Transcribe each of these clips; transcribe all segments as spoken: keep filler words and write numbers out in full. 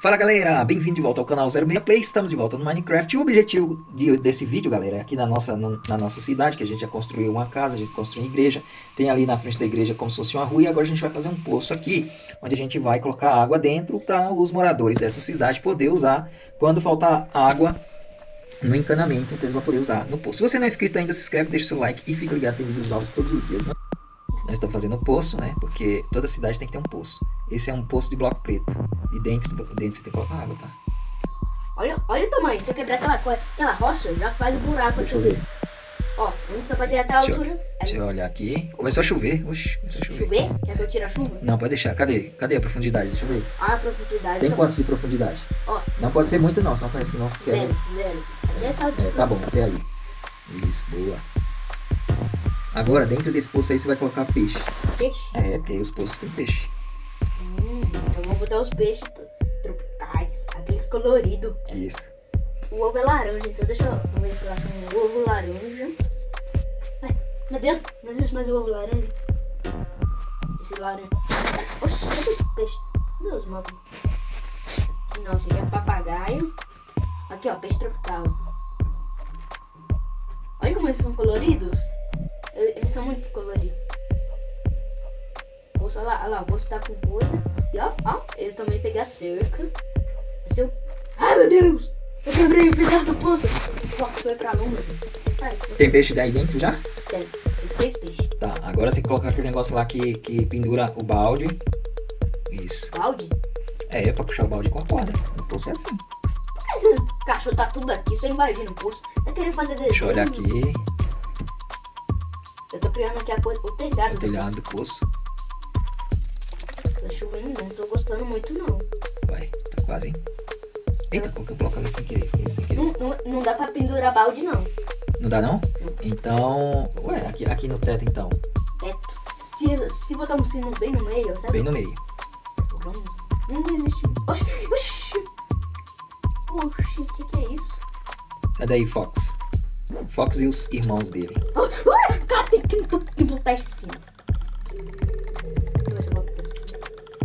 Fala galera, bem-vindo de volta ao canal zero seis Play, estamos de volta no Minecraft. E o objetivo de, desse vídeo, galera, é aqui na nossa, na, na nossa cidade, que a gente já construiu uma casa, a gente construiu uma igreja. Tem ali na frente da igreja como se fosse uma rua, e agora a gente vai fazer um poço aqui, onde a gente vai colocar água dentro para os moradores dessa cidade poder usar quando faltar água no encanamento, então eles vão poder usar no poço. Se você não é inscrito ainda, se inscreve, deixa o seu like e fica ligado, tem vídeos novos todos os dias, né? Nós estamos fazendo um poço, né? Porque toda cidade tem que ter um poço. Esse é um poço de bloco preto. E dentro, dentro você tem que colocar água, tá? Olha, olha o tamanho. Se eu quebrar aquela, aquela rocha, já faz um buraco. Deixa eu ver. Ó, vamos só pode ir até a Deixa altura. eu, deixa eu olhar aqui. Começou a chover. Oxi, começou a chover. Chover? Quer que eu tire a chuva? Não, pode deixar. Cadê? Cadê a profundidade? Deixa eu ver. Ah, a profundidade. Tem só... quantos de profundidade? Ó. Não pode ser muito não, senão parece não quer. Zero, zero. Até essa altura. É, tá bom, até aí. Isso, boa. Agora, dentro desse poço aí, você vai colocar peixe. Peixe? É, porque aí os poços tem peixe. Hum, então vou botar os peixes tropicais, aqueles coloridos. Isso. O ovo é laranja, então deixa eu ver aqui lá com o ovo laranja. Ai, meu Deus, não existe mais o ovo laranja. Esse laranja. Oxe, cadê esse peixe? Cadê os móveis? Aqui não, esse aqui é papagaio. Aqui ó, peixe tropical. Olha como eles são coloridos. Eles são muito coloridos. Olha lá, olha lá, o bolso tá com coisa. E ó, ó, eu também peguei a cerca. Esse eu... Ai meu Deus! Eu quebrei o pedaço do poço. O foco foi pra longe. Ai, Tem peixe daí dentro já? tem. Tem três peixes. Tá, agora você coloca aquele negócio lá que, que pendura o balde. Isso. Balde? É, pra puxar o balde com a corda. No poço é assim. Por que esses cachorros tá tudo aqui, só invadindo o poço? Tá querendo fazer desenho? Deixa eu olhar aqui. Eu tô criando aqui a coisa, o telhado. O telhado do poço. Essa chuva aí não tô gostando muito não. Vai, tá quase, hein? Eita, coloquei o bloco ali sem querer. Foi sem querer. Não, não. Não dá pra pendurar balde não. Não dá não? Então... Ué, aqui, aqui no teto então. Teto. Se, se botar um sino bem no meio, sabe? Bem no meio. Vamos. Não existe. Oxi, oxi. Oxi, o que, que é isso? É daí, Fox. Fox e os irmãos dele. Oh, uh, cara, tem que, tem que botar esse sino. Deixa eu ver se eu boto isso.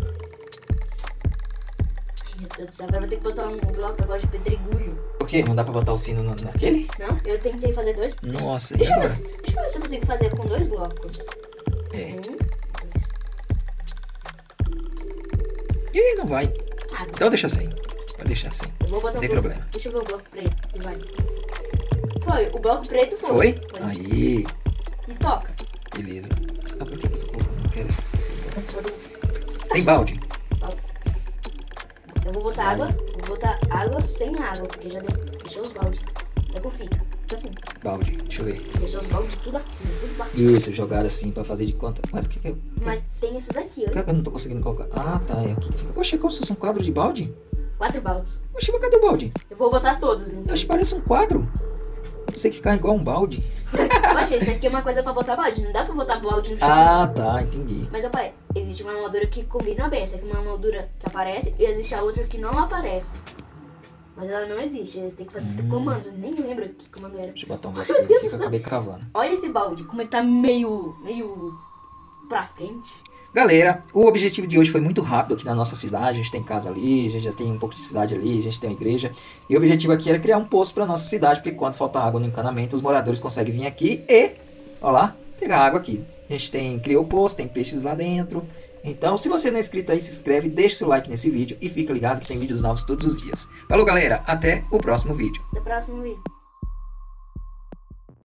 Ai, meu Deus do céu, agora eu vou ter que botar um bloco agora de pedregulho. Por quê? Não dá pra botar o sino no, naquele? Não, eu tentei fazer dois. Nossa, e Deixa eu, ver, agora? se- deixa eu ver se eu consigo fazer com dois blocos. É. Um, dois. Ih, não vai. Ah, Então deixa sem. Pode deixar sem. eu vou botar Não um tem bloco. problema. Deixa eu ver o bloco preto que vai. Foi, o bloco preto foi. Foi? Aí, E toca. beleza. Ah, por que você colocou? Não quero isso. Tá Tem balde? Eu vou botar água, vou botar água sem água, porque já deu- deixou os baldes. É como fica. Fica assim. Balde, deixa eu ver. Deixou os baldes tudo assim, tudo baixo. Isso, jogado assim pra fazer de conta. Mas por que que eu... Mas tem esses aqui, Por ó. que eu não tô conseguindo colocar? Ah, tá, é aqui. Oxe, é como se fosse um quadro de balde? Quatro baldes. Oxe, mas cadê o balde? Eu vou botar todos, né? Oxe, parece um quadro. Eu pensei que ficava igual um balde. Oxe, esse aqui é uma coisa pra botar balde. Não dá pra botar balde no chão. Ah, tá, entendi. Mas, ó, pai, existe uma moldura que combina bem. Essa aqui é uma moldura que aparece e existe a outra que não aparece. Mas ela não existe. Tem que fazer Hum. comandos. Nem lembro que comando era. Deixa eu botar um bloco Meu aqui Deus que do eu céu. acabei cravando. Olha esse balde, como ele tá meio, meio pra frente. Galera, o objetivo de hoje foi muito rápido aqui na nossa cidade. A gente tem casa ali, a gente já tem um pouco de cidade ali, a gente tem uma igreja. E o objetivo aqui era criar um poço para nossa cidade, porque quando falta água no encanamento, os moradores conseguem vir aqui e, ó lá, pegar água aqui. A gente tem, criou o poço, tem peixes lá dentro. Então, se você não é inscrito aí, se inscreve, deixa seu like nesse vídeo e fica ligado que tem vídeos novos todos os dias. Falou, galera, até o próximo vídeo. Até o próximo vídeo.